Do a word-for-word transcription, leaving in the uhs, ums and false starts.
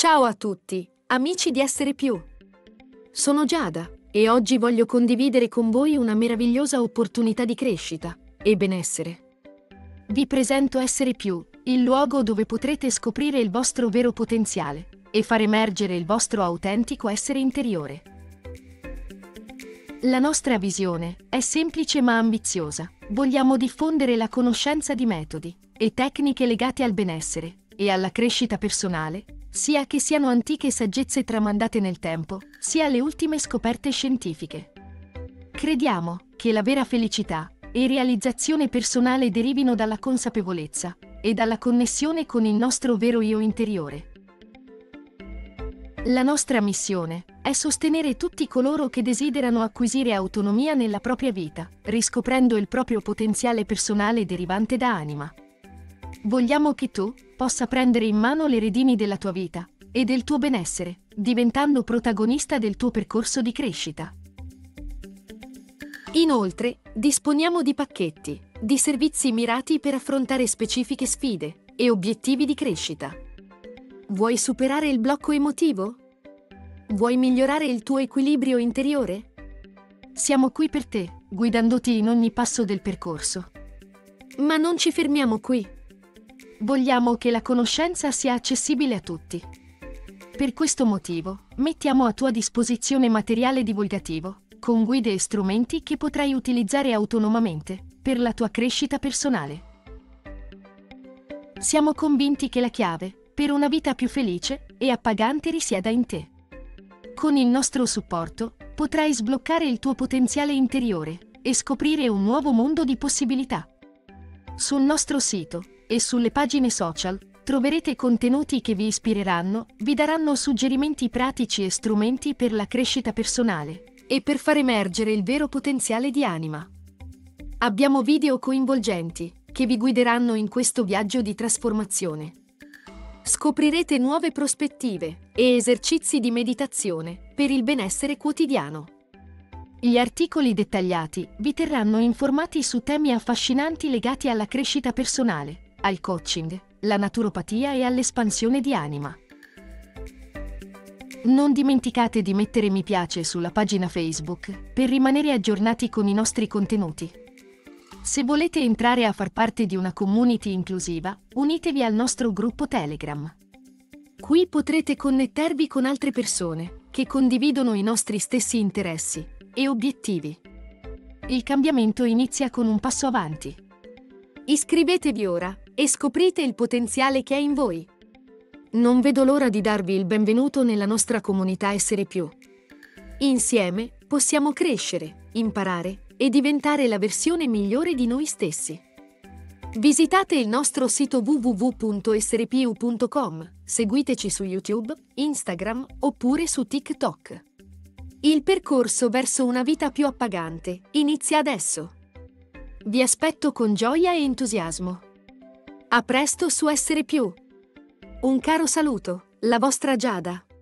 Ciao a tutti, amici di Essere Più. Sono Giada e oggi voglio condividere con voi una meravigliosa opportunità di crescita e benessere. Vi presento Essere Più, il luogo dove potrete scoprire il vostro vero potenziale e far emergere il vostro autentico essere interiore. La nostra visione è semplice ma ambiziosa. Vogliamo diffondere la conoscenza di metodi e tecniche legate al benessere e alla crescita personale, sia che siano antiche saggezze tramandate nel tempo, sia le ultime scoperte scientifiche. Crediamo che la vera felicità e realizzazione personale derivino dalla consapevolezza e dalla connessione con il nostro vero io interiore. La nostra missione è sostenere tutti coloro che desiderano acquisire autonomia nella propria vita, riscoprendo il proprio potenziale personale derivante da anima. Vogliamo che tu possa prendere in mano le redini della tua vita e del tuo benessere, diventando protagonista del tuo percorso di crescita. Inoltre, disponiamo di pacchetti, di servizi mirati per affrontare specifiche sfide e obiettivi di crescita. Vuoi superare il blocco emotivo? Vuoi migliorare il tuo equilibrio interiore? Siamo qui per te, guidandoti in ogni passo del percorso. Ma non ci fermiamo qui. Vogliamo che la conoscenza sia accessibile a tutti. Per questo motivo, mettiamo a tua disposizione materiale divulgativo, con guide e strumenti che potrai utilizzare autonomamente per la tua crescita personale. Siamo convinti che la chiave per una vita più felice e appagante risieda in te. Con il nostro supporto, potrai sbloccare il tuo potenziale interiore e scoprire un nuovo mondo di possibilità. Sul nostro sito e sulle pagine social troverete contenuti che vi ispireranno, vi daranno suggerimenti pratici e strumenti per la crescita personale e per far emergere il vero potenziale di anima. Abbiamo video coinvolgenti che vi guideranno in questo viaggio di trasformazione. Scoprirete nuove prospettive e esercizi di meditazione per il benessere quotidiano. Gli articoli dettagliati vi terranno informati su temi affascinanti legati alla crescita personale, al coaching, la naturopatia e all'espansione di anima. Non dimenticate di mettere mi piace sulla pagina Facebook per rimanere aggiornati con i nostri contenuti. Se volete entrare a far parte di una community inclusiva, unitevi al nostro gruppo Telegram. Qui potrete connettervi con altre persone che condividono i nostri stessi interessi e obiettivi. Il cambiamento inizia con un passo avanti. Iscrivetevi ora e scoprite il potenziale che è in voi. Non vedo l'ora di darvi il benvenuto nella nostra comunità Essere Più. Insieme possiamo crescere, imparare e diventare la versione migliore di noi stessi. Visitate il nostro sito w w w punto esserepiu punto com, seguiteci su YouTube, Instagram oppure su TikTok. Il percorso verso una vita più appagante inizia adesso. Vi aspetto con gioia e entusiasmo. A presto su Essere Più. Un caro saluto, la vostra Giada.